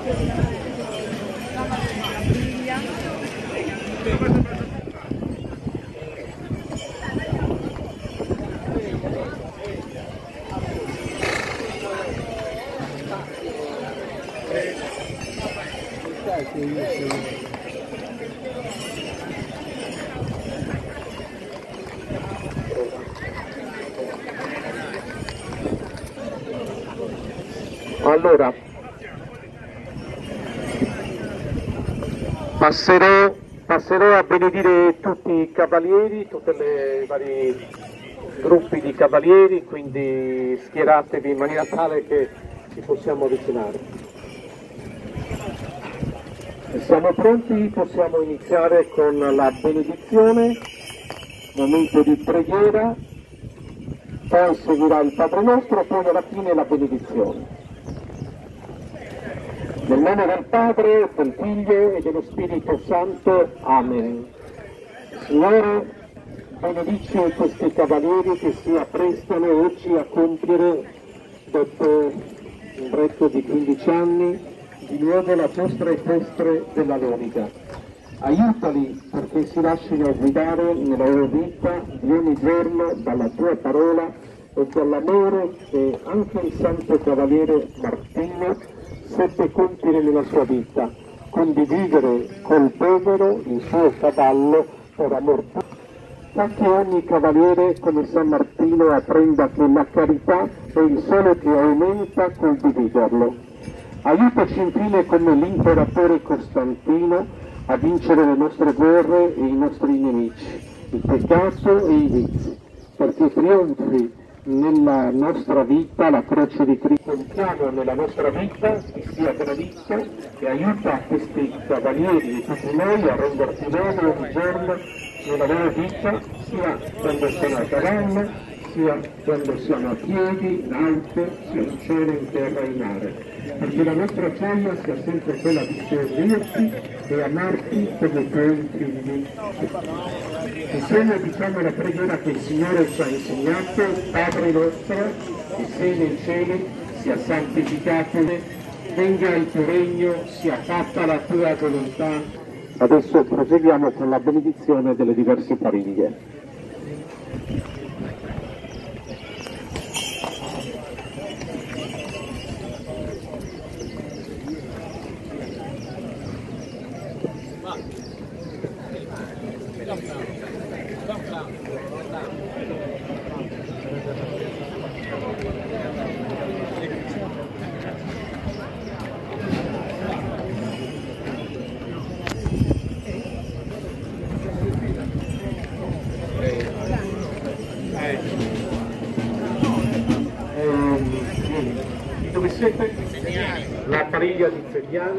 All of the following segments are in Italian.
Allora, passerò a benedire tutti i cavalieri, tutti i vari gruppi di cavalieri, quindi schieratevi in maniera tale che ci possiamo avvicinare. Se siamo pronti possiamo iniziare con la benedizione, momento di preghiera, poi seguirà il Padre Nostro, poi alla fine la benedizione. Nel nome del Padre, del Figlio e dello Spirito Santo. Amen. Signore, benedici questi cavalieri che si apprestano oggi a compiere, dopo un retto di 15 anni, di nuovo la giostra equestre della loro vita. Aiutali perché si lasciino guidare nella loro vita di ogni giorno dalla tua parola e dall'amore che anche il santo cavaliere Martino seppe compiere nella sua vita, condividere col povero il suo cavallo per amor tuo. Fa che ogni cavaliere come San Martino apprenda che la carità è il sole che aumenta col dividerlo. Aiutaci infine come l'imperatore Costantino a vincere le nostre guerre e i nostri nemici, il peccato e i vizi, perché trionfi nella nostra vita la croce di Cristo. Contiamo nella nostra vita che sia gradito e aiuta questi cavalieri e tutti noi a rendersi noti ogni giorno nella loro vita, sia quando sono a cavallo, sia quando siamo a piedi, in alto, sia in cielo, in terra e in mare. Perché la nostra gioia sia sempre quella di servirti e amarti come tuoi figli. Insieme diciamo la preghiera che il Signore ci ha insegnato: Padre nostro, che sei nei cieli, sia santificato, venga il tuo regno, sia fatta la tua volontà. Adesso proseguiamo con la benedizione delle diverse famiglie. Dove siete? La famiglia di Zegliani.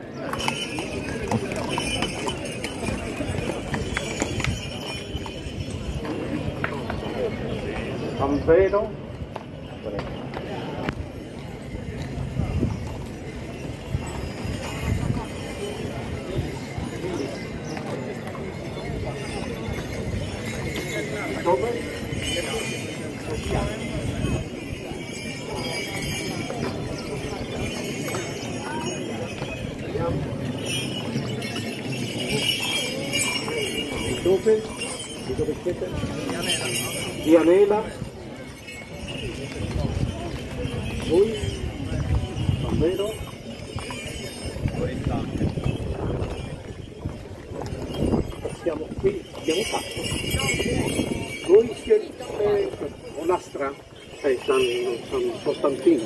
Campero. Dove? Dove? Di dove siete? Dianela. Voi? Davvero? Passiamo qui, abbiamo fatto. Voi siete Olastra? San Costantino.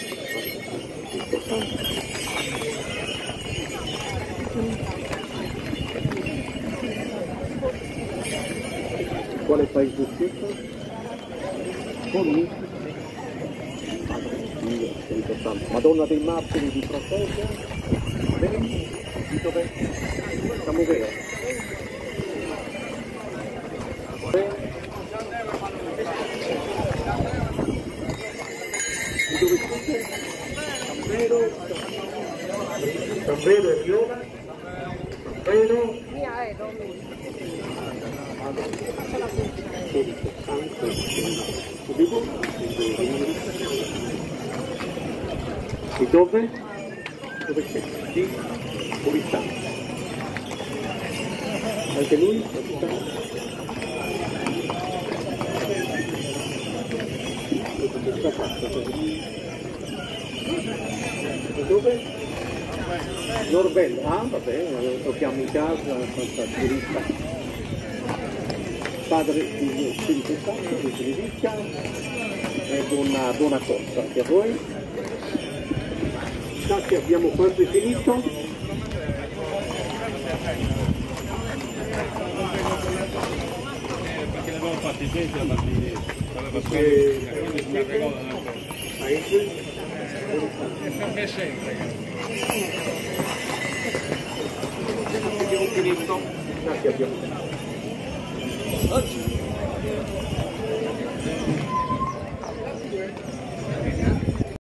Quale paese siete? Forni? Madonna dei Martiri di Proteggia? Bene? Di dove? Siamo vero? Di dove siete? Tambero e Viola? Tambero? Di dove? Dove c'è? Di purità. Anche lui? Cosa fatto? Dove? Norvello. Ah, vabbè, lo troviamo in casa, questa purista. Padre, Figlio, Spirito Santo, vi benedica e buona corsa anche a voi. Grazie, abbiamo quasi finito. Perché l'abbiamo fatti sempre a partire sempre sempre. Abbiamo finito. Grazie, abbiamo finito. Oggi